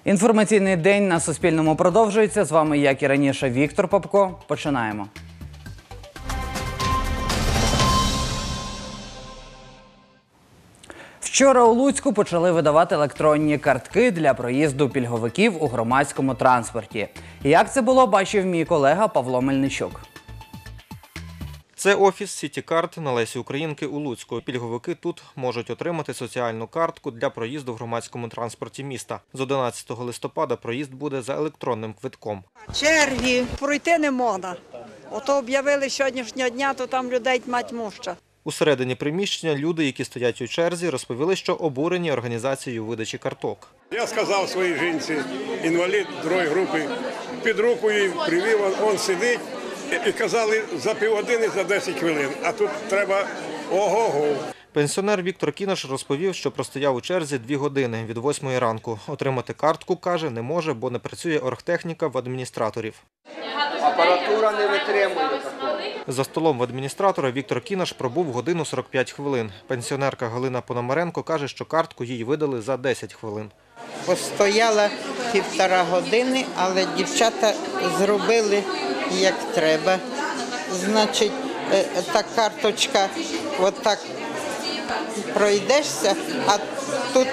Інформаційний день на Суспільному продовжується. З вами, як і раніше, Віктор Попко. Починаємо. Вчора у Луцьку почали видавати електронні картки для проїзду пільговиків у громадському транспорті. Як це було, бачив мій колега Павло Мельничук. Це офіс «Сіті-карт» на Лесі Українки у Луцьку. Пільговики тут можуть отримати соціальну картку для проїзду в громадському транспорті міста. З 11 листопада проїзд буде за електронним квитком. Черги пройти не можна. Ото об'явили сьогоднішнього дня, то там людей мать муща. Усередині приміщення люди, які стоять у черзі, розповіли, що обурені організацією видачі карток. Я сказав своїй жінці, інвалід другої групи, під руку її привів, він сидить. І казали за півгодини, за 10 хвилин, а тут треба ого-го. Пенсіонер Віктор Кінаш розповів, що простояв у черзі 2 години від 8 ранку. Отримати картку, каже, не може, бо не працює оргтехніка в адміністраторів. Апаратура не витримує такого. За столом в адміністратора Віктор Кінаш пробув годину 45 хвилин. Пенсіонерка Галина Пономаренко каже, що картку їй видали за 10 хвилин. Постояла 1,5 години, але дівчата зробили як треба. Значить, та карточка, отак пройдешся, а тут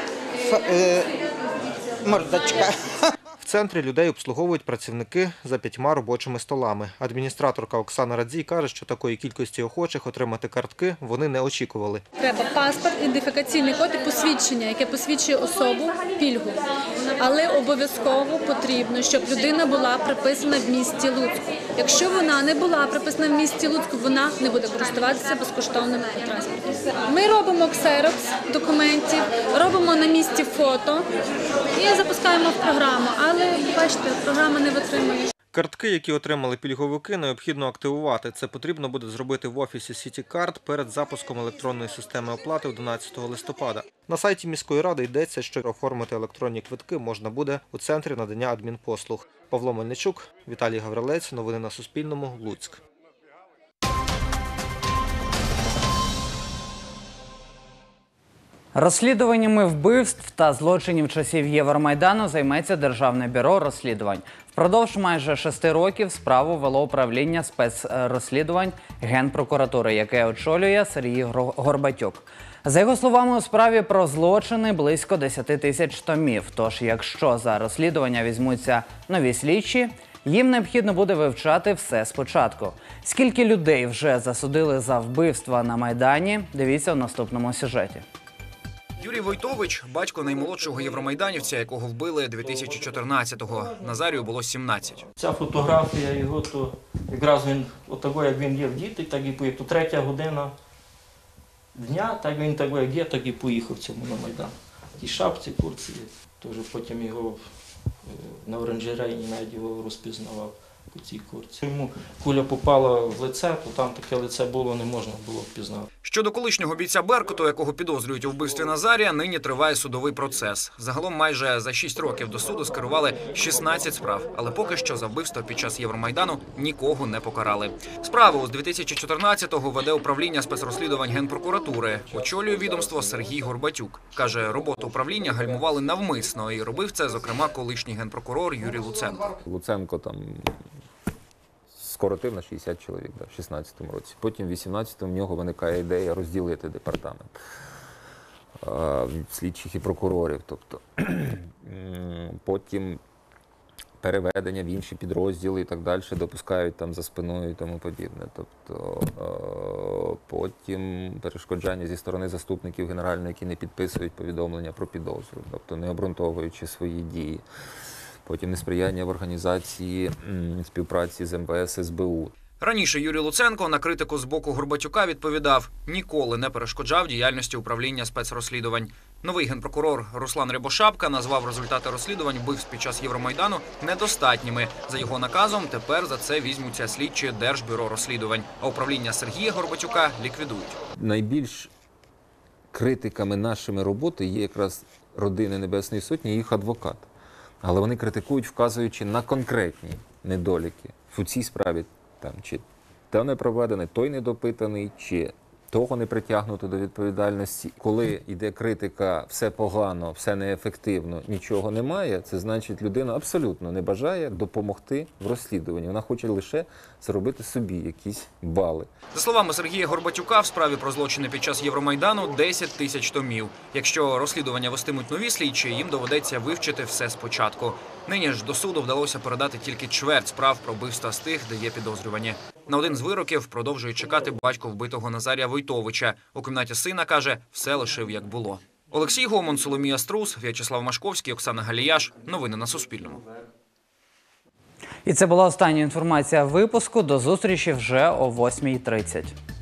мордочка. В центрі людей обслуговують працівники за 5 робочими столами. Адміністраторка Оксана Радзій каже, що такої кількості охочих отримати картки вони не очікували. Треба паспорт, ідентифікаційний код і посвідчення, яке посвідчує особу, пільгу. Але обов'язково потрібно, щоб людина була приписана в місті Луцьку. Якщо вона не була приписана в місті Луцьку, вона не буде користуватися безкоштовним транспортом. Ми робимо ксерокс документів, робимо на місці фото і запускаємо в програму. Але, бачите, програма не витримує. Картки, які отримали пільговики, необхідно активувати. Це потрібно буде зробити в офісі «Сіті-карт» перед запуском електронної системи оплати 11 листопада. На сайті міської ради йдеться, що оформити електронні квитки можна буде у центрі надання адмінпослуг. Павло Мельничук, Віталій Гаврилець. Новини на Суспільному. Луцьк. Розслідуваннями вбивств та злочинів часів Євромайдану займеться Державне бюро розслідувань. Впродовж майже 6 років справу вело управління спецрозслідувань Генпрокуратури, яке очолює Сергій Горбатюк. За його словами, у справі про злочини близько 10 тисяч томів. Тож, якщо за розслідування візьмуться нові слідчі, їм необхідно буде вивчати все спочатку. Скільки людей вже засудили за вбивства на Майдані, дивіться у наступному сюжеті. Юрій Войтович – батько наймолодшого євромайданівця, якого вбили 2014-го. Назарію було 17. Ця фотографія його, то якраз він, отако, як він є в діти, так і поїхав. То 3-я година дня, так він так як є, так і поїхав в цьому на Майдан. Ті шапці, курці, теж потім його на оранжереї навіть його розпізнавав по цій курці. Йому куля попала в лице, то там таке лице було, не можна було впізнати. Щодо колишнього бійця «Беркуту», якого підозрюють у вбивстві Назарія, нині триває судовий процес. Загалом майже за 6 років до суду скерували 16 справ, але поки що за вбивство під час Євромайдану нікого не покарали. Справу з 2014-го веде управління спецрозслідувань Генпрокуратури. Очолює відомство Сергій Горбатюк. Каже, роботу управління гальмували навмисно і робив це, зокрема, колишній генпрокурор Юрій Луценко. Луценко там скоротив на 60 чоловік в 16-му році. Потім в 18-му в нього виникає ідея розділити департамент слідчих і прокурорів. Тобто, потім переведення в інші підрозділи і так далі, допускають там за спиною і тому подібне. Тобто, потім перешкоджання зі сторони заступників генерального, які не підписують повідомлення про підозру, тобто не обґрунтовуючи свої дії. Потім несприяння в організації співпраці з МВС, СБУ. Раніше Юрій Луценко на критику з боку Горбатюка відповідав, ніколи не перешкоджав діяльності управління спецрозслідувань. Новий генпрокурор Руслан Рябошапка назвав результати розслідувань вбивств під час Євромайдану недостатніми. За його наказом тепер за це візьмуться слідчі Держбюро розслідувань, а управління Сергія Горбатюка ліквідують. Найбільш критиками нашими роботи є якраз родини Небесної Сотні і їх адвокат. Але вони критикують, вказуючи на конкретні недоліки. В цій справі там, чи то не проведений, той недопитаний, чи того не притягнуто до відповідальності. Коли йде критика, все погано, все неефективно, нічого немає, це значить, людина абсолютно не бажає допомогти в розслідуванні. Вона хоче лише заробити собі якісь бали. За словами Сергія Горбатюка, в справі про злочини під час Євромайдану 10 тисяч томів. Якщо розслідування вестимуть нові слідчі, їм доведеться вивчити все спочатку. Нині ж до суду вдалося передати тільки чверть справ про вбивства з тих, де є підозрювані. На один з вироків продовжує чекати батько вбитого Назарія Войтовича. У кімнаті сина, каже, все лишив як було. Олексій Гомон, Соломія Струс, В'ячеслав Машковський, Оксана Галіяш. Новини на Суспільному. І це була остання інформація випуску. До зустрічі вже о 8:30.